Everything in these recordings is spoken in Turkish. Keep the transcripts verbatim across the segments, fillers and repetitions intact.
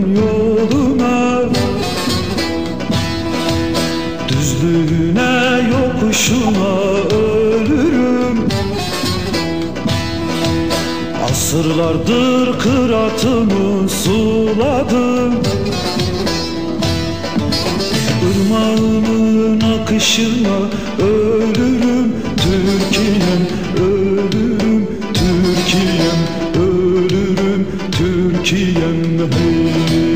giderim yoluna, düzlüğüne yokuşuna ölürüm. Asırlardır kıratımı suladım, Irmağımın akışına ölürüm. Türkiye'm ölürüm, Türkiye'm ölürüm, Türkiye'm hey.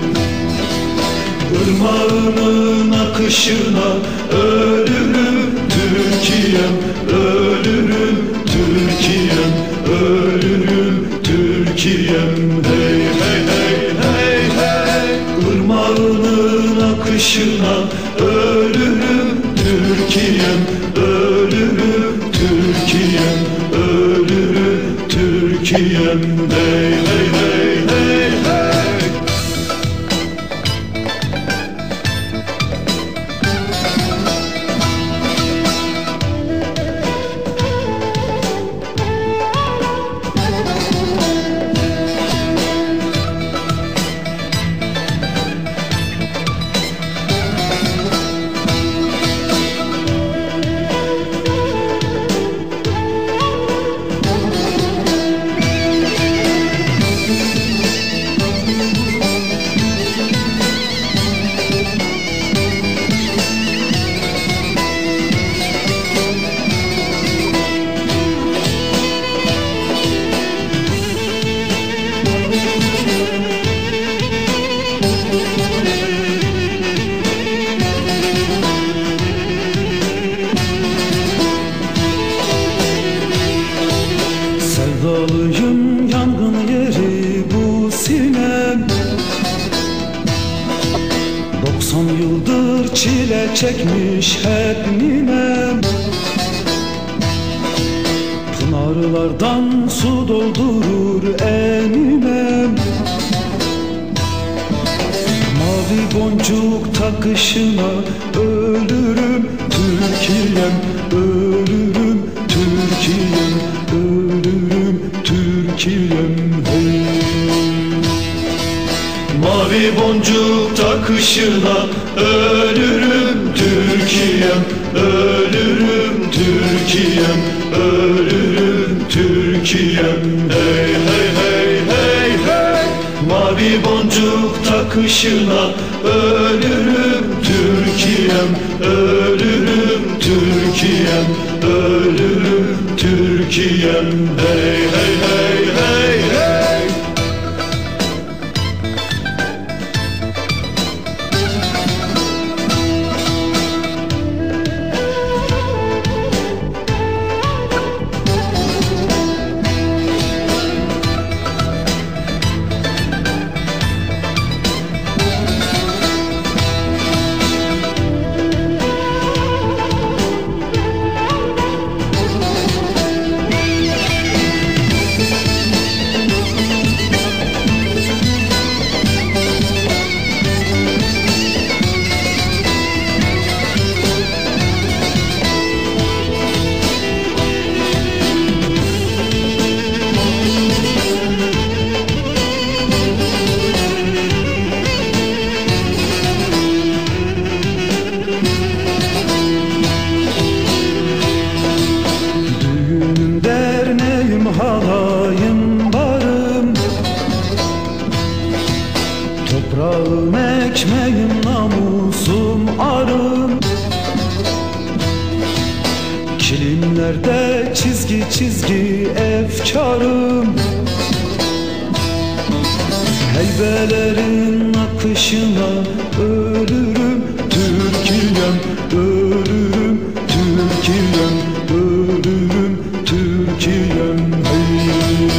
Irmağımın akışına ölürüm, Türkiye'm ölürüm, Türkiye'm ölürüm, Türkiye'm hey hey hey hey hey. Irmağının akışına ölürüm, Türkiye'm ölürüm, Türkiye'm ölürüm, Türkiye'm hey hey hey hey hey. Sevdalıyım, yangın yeri bu sinem. Doksan yıldır çile çekmiş hep ninem. Pınarlardan su doldurur eminem. Mavi boncuk takışına ölürüm, Türkiye'm ölürüm, Türkiye'm ölürüm, Türkiye'm hey. Mavi boncuk takışına ölürüm, Türkiye'm ölürüm, Türkiye'm ölürüm, Türkiye'm hey hey hey hey hey. Mavi boncuk takışına ölürüm, Türkiye'm ölürüm, Türkiye'm ölürüm, Türkiye'm hey hey hey hey hey. Halayım barım, toprağım ekmeğim namusum arım. Kilimlerde çizgi çizgi efkarım. Heybelerin akışına ölürüm, Türkiye'm ölürüm, Türkiye'm ölürüm, Türkiye'm hey.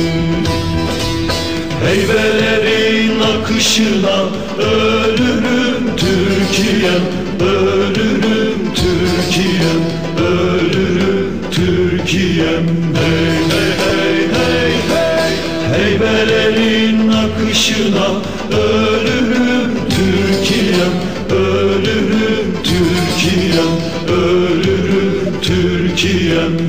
Heybelerin akışına ölürüm, Türkiye'm ölürüm, Türkiye'm ölürüm, Türkiye'm hey hey hey hey hey. Heybelerin akışına ölürüm, Türkiye'm ölürüm, Türkiye'm ölürüm, Türkiye'm